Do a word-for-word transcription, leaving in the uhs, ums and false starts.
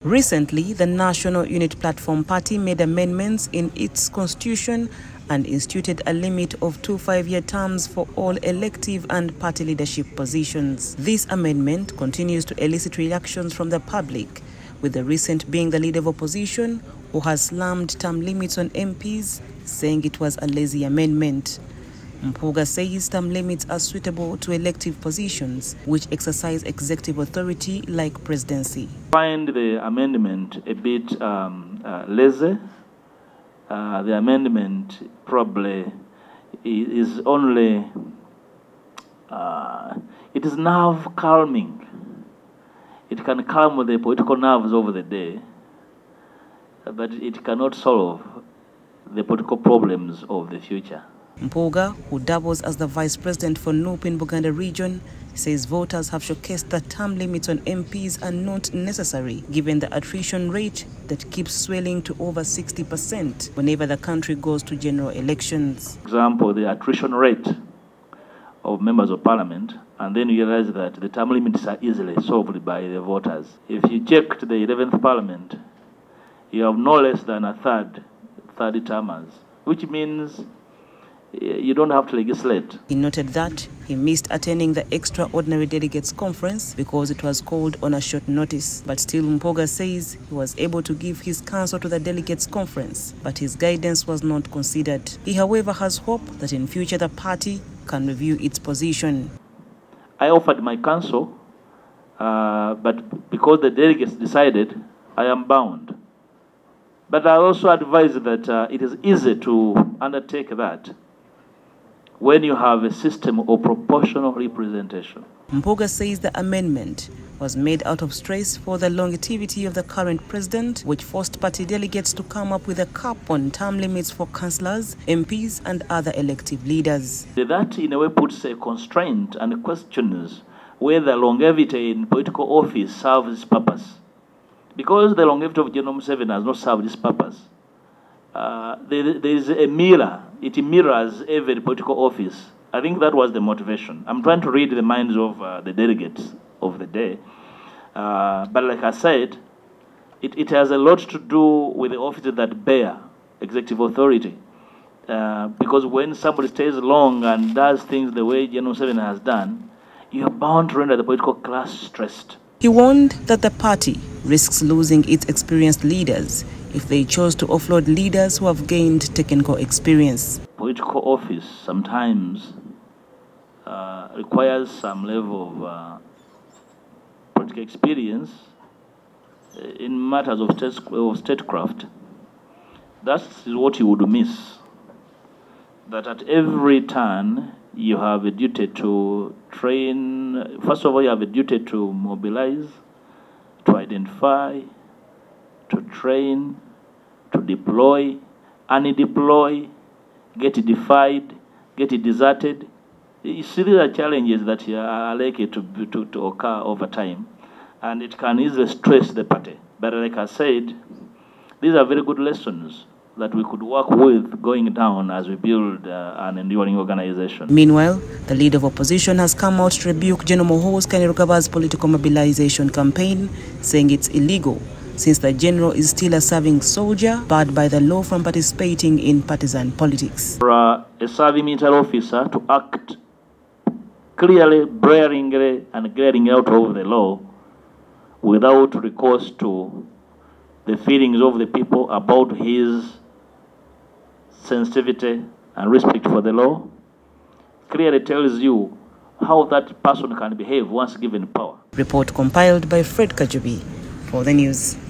Recently, the National Unity Platform Party made amendments in its constitution and instituted a limit of two five-year terms for all elective and party leadership positions. This amendment continues to elicit reactions from the public, with the recent being the leader of opposition, who has slammed term limits on M Ps, saying it was a lazy amendment. Mpuga says term limits are suitable to elective positions, which exercise executive authority like presidency. I find the amendment a bit um, uh, lazy. Uh, the amendment probably is only, uh, it is nerve calming. It can calm the political nerves over the day, but it cannot solve the political problems of the future. Mpuga, who doubles as the vice president for N U P in Buganda region, says voters have showcased that term limits on M Ps are not necessary, given the attrition rate that keeps swelling to over sixty percent whenever the country goes to general elections. For example, the attrition rate of members of parliament, and then you realize that the term limits are easily solved by the voters. If you checked the eleventh parliament, you have no less than a third, third termers, which means you don't have to legislate. He noted that he missed attending the extraordinary delegates conference because it was called on a short notice. But still, Mpuga says he was able to give his counsel to the delegates conference, but his guidance was not considered. He, however, has hope that in future the party can review its position. I offered my counsel, uh, but because the delegates decided, I am bound. But I also advise that uh, it is easy to undertake that when you have a system of proportional representation. Mpuga says the amendment was made out of stress for the longevity of the current president, which forced party delegates to come up with a cap on term limits for councillors, M Ps and other elective leaders. That in a way puts a constraint and questions whether longevity in political office serves its purpose. Because the longevity of General Museveni has not served its purpose, uh, there, there is a mirror. It mirrors every political office. I think that was the motivation. I'm trying to read the minds of uh, the delegates of the day. Uh, but like I said, it, it has a lot to do with the offices that bear executive authority. Uh, because when somebody stays long and does things the way General Museveni has done, you are bound to render the political class stressed. He warned that the party risks losing its experienced leaders if they chose to offload leaders who have gained technical experience. Political office sometimes uh, requires some level of uh, political experience in matters of, state, of statecraft. That is what you would miss. That at every turn you have a duty to train. First of all, you have a duty to mobilize, to identify, to train, to deploy, undeploy, get it defied, get it deserted. You see, these are challenges that are likely to, to, to occur over time, and it can easily stress the party. But like I said, these are very good lessons that we could work with going down as we build uh, an enduring organization. Meanwhile, the leader of opposition has come out to rebuke General Muhoozi Kainerugaba's political mobilization campaign, saying it's illegal, since the general is still a serving soldier barred by the law from participating in partisan politics. For uh, a serving military officer to act clearly, blaringly, and glaring out of the law without recourse to the feelings of the people about his sensitivity and respect for the law, clearly tells you how that person can behave once given power. Report compiled by Fred Kajubi for the news.